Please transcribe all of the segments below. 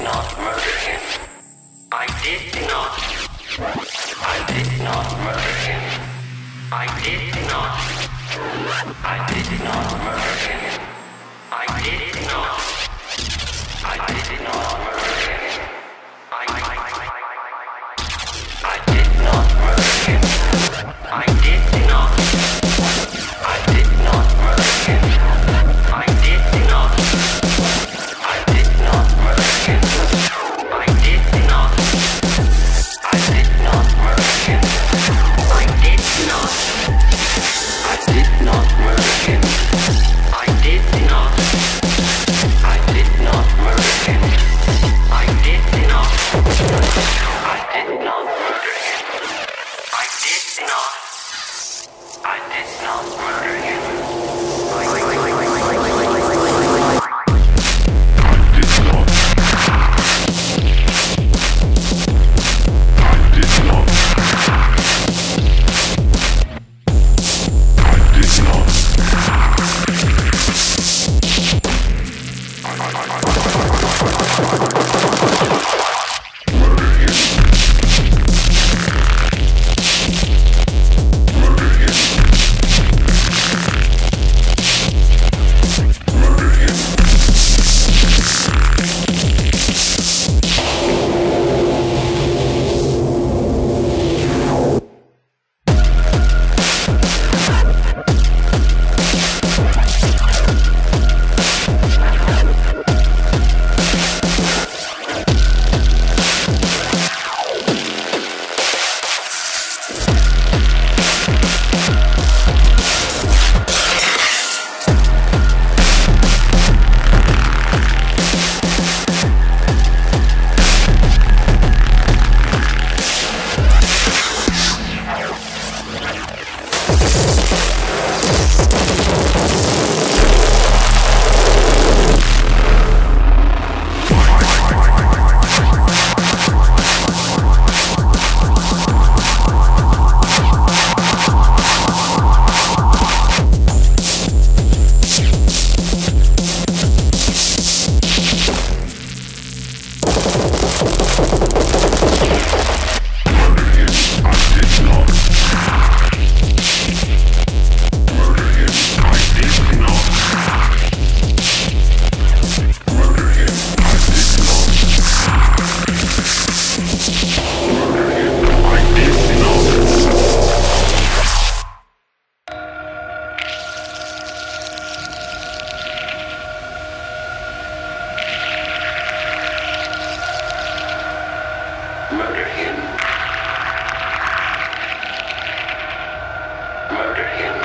not murder him. I did not. I did not murder him. I did not. I did not murder him. I did not. I did not murder him. I did not murder him. I did not. I did not murder him. I did not. I did not murder him. I did not. I did not murder him. I did not. I did not murder him. I did not. I did not murder him. I did not. I did not murder him. I did not. I did not murder him. Murder him. Murder him.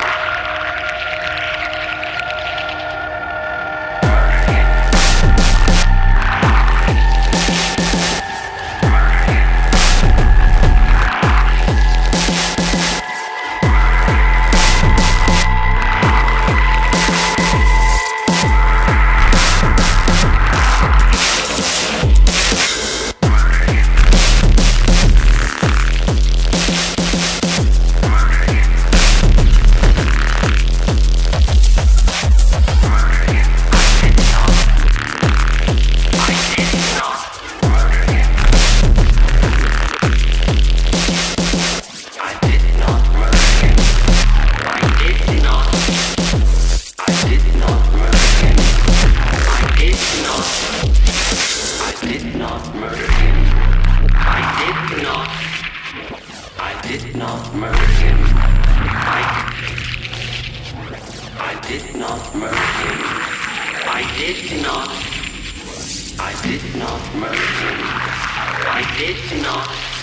I did not murder him. I did not.